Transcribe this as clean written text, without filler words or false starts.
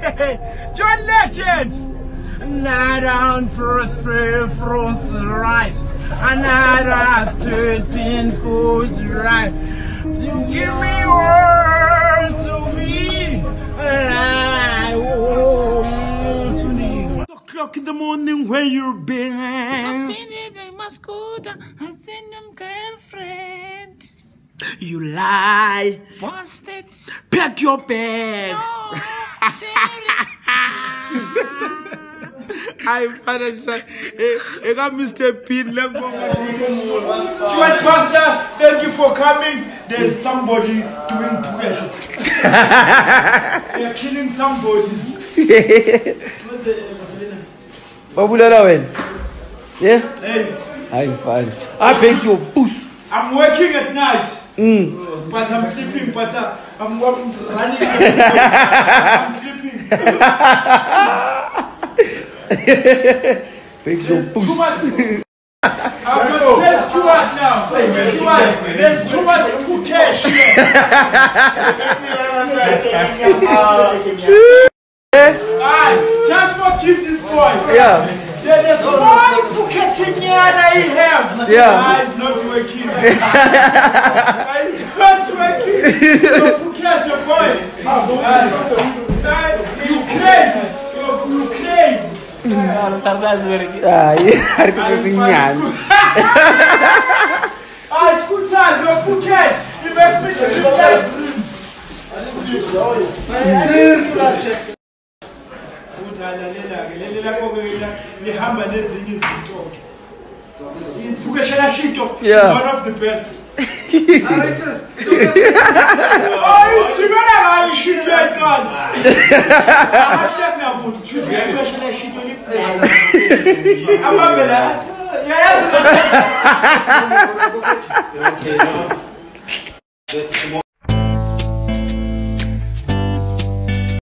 John Legend! Another prosper from the right, another stood painful right. Give me word to me, and I want to leave. O'clock in the morning, where you been? I've been in my scooter, I seen them girlfriend. You lie. Busted. Pack your bag. No, sorry. I finished. I got Mr. Pete. Stuart Pastor, thank you for coming. There's somebody doing pressure. They're killing some bodies. Yeah? Hey, I'm fine. I beg your puss. I'm working at night. But I'm sleeping. But I'm running. I'm sleeping. Beg your puss. Too much. I'm going to test too much now. There's too much cash here. Alright, just forgive this boy. Yeah. There's one Phuket in here that he have. Yeah. It's not working. It's not working. Phuket, your boy. You crazy. You crazy. School time, your Phuket. You make me to yeah. One of the best. Oh, it's Chimera, shit, yes, God. I'm talking about shit. I'm